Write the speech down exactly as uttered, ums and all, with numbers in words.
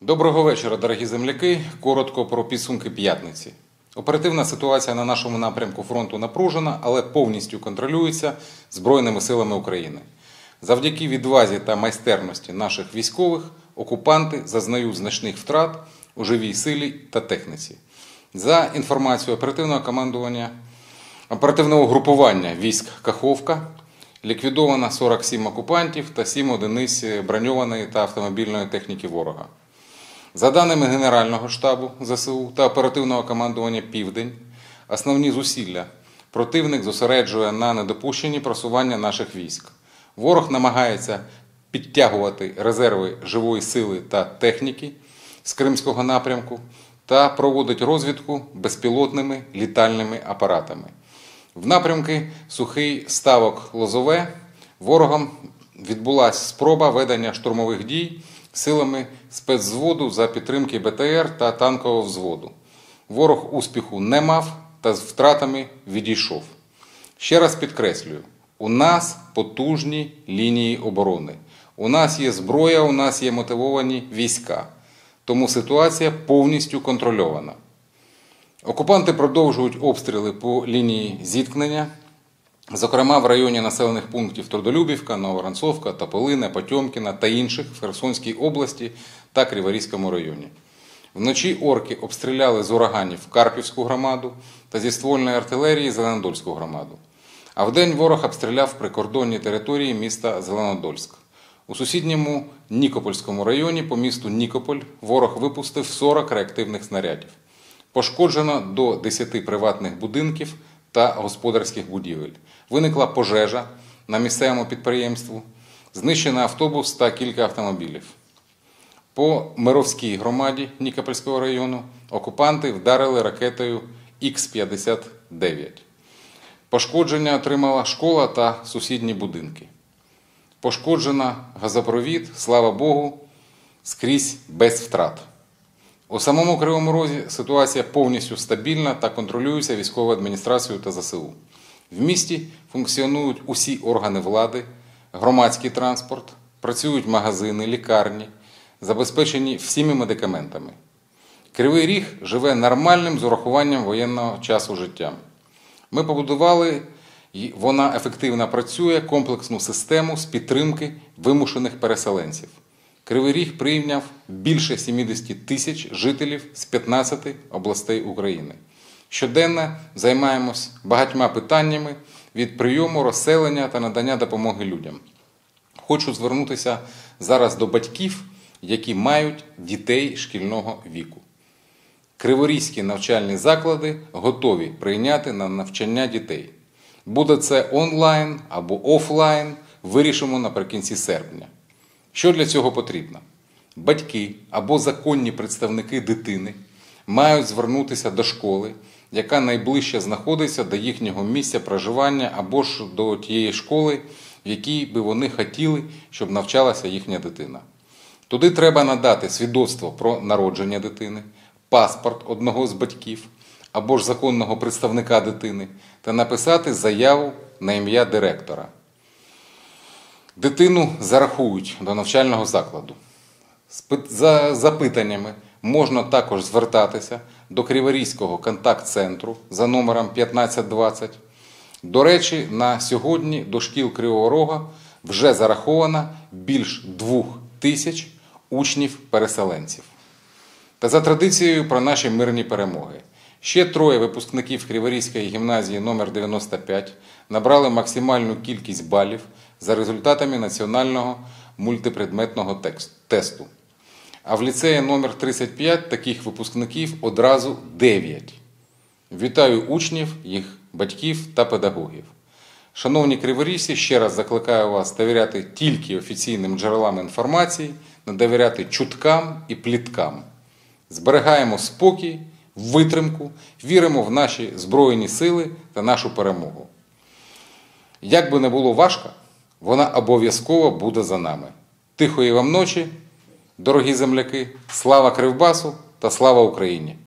Доброго вечора, дорогі земляки. Коротко про підсумки п'ятниці. Оперативна ситуація на нашому напрямку фронту напружена, але повністю контролюється Збройними силами України. Завдяки відвазі та майстерності наших військових окупанти зазнають значних втрат у живій силі та техніці. За інформацією оперативного командування, оперативного групування військ Каховка, ліквідовано сорок сім окупантів та сім одиниць броньованої та автомобільної техніки ворога. За даними Генерального штабу ЗСУ та оперативного командування «Південь», основні зусилля противник зосереджує на недопущенні просування наших військ. Ворог намагається підтягувати резерви живої сили та техніки з Кримського напрямку та проводить розвідку безпілотними літальними апаратами. В напрямку Сухий Ставок-Лозове ворогом відбулася спроба ведення штурмових дій силами спецзводу за підтримки БТР та танкового взводу. Ворог успіху не мав та з втратами відійшов. Ще раз підкреслюю, у нас потужні лінії оборони. У нас є зброя, у нас є мотивовані війська. Тому ситуація повністю контрольована. Окупанти продовжують обстріли по лінії зіткнення, зокрема в районі населених пунктів Трудолюбівка, Нововоронцовка, Тополине, Потьомкіна та інших в Херсонській області та Криворізькому районі. Вночі орки обстріляли з ураганів Карпівську громаду та зі ствольної артилерії Зеленодольську громаду. А вдень ворог обстріляв прикордонні території міста Зеленодольськ. У сусідньому Нікопольському районі по місту Нікополь ворог випустив сорок реактивних снарядів. Пошкоджено до десяти приватних будинків та господарських будівель. Виникла пожежа на місцевому підприємстві, знищено автобус та кілька автомобілів. По Мировській громаді Нікопольського району окупанти вдарили ракетою Ікс п'ятдесят дев'ять. Пошкодження отримала школа та сусідні будинки. Пошкоджено газопровід, слава Богу, скрізь без втрат. У самому Кривому Розі ситуація повністю стабільна та контролюється військовою адміністрацією та ЗСУ. В місті функціонують усі органи влади, громадський транспорт, працюють магазини, лікарні, забезпечені всіми медикаментами. Кривий Ріг живе нормальним з урахуванням воєнного часу життям. Ми побудували, і вона ефективно працює, комплексну систему з підтримки вимушених переселенців. Кривий Ріг прийняв більше сімдесят тисяч жителів з п'ятнадцяти областей України. Щоденно займаємось багатьма питаннями від прийому, розселення та надання допомоги людям. Хочу звернутися зараз до батьків, які мають дітей шкільного віку. Криворізькі навчальні заклади готові прийняти на навчання дітей. Буде це онлайн або офлайн, вирішимо наприкінці серпня. Що для цього потрібно? Батьки або законні представники дитини мають звернутися до школи, яка найближче знаходиться до їхнього місця проживання або ж до тієї школи, в якій би вони хотіли, щоб навчалася їхня дитина. Туди треба надати свідоцтво про народження дитини, паспорт одного з батьків або ж законного представника дитини та написати заяву на ім'я директора. Дитину зарахують до навчального закладу. За запитаннями можна також звертатися до Криворізького контакт-центру за номером п'ятнадцять двадцять. До речі, на сьогодні до шкіл Кривого Рога вже зараховано більш двох тисяч учнів-переселенців. Та за традицією про наші мирні перемоги. Ще троє випускників Криворізької гімназії номер дев'яносто п'ять набрали максимальну кількість балів за результатами національного мультипредметного тесту. А в ліцеї номер тридцять п'ять таких випускників одразу дев'ять. Вітаю учнів, їх батьків та педагогів. Шановні криворіжці, ще раз закликаю вас довіряти тільки офіційним джерелам інформації, не довіряти чуткам і пліткам. Зберігаємо спокій, витримку, віримо в наші Збройні сили та нашу перемогу. Як би не було важко, вона обов'язково буде за нами. Тихої вам ночі, дорогі земляки, слава Кривбасу та слава Україні!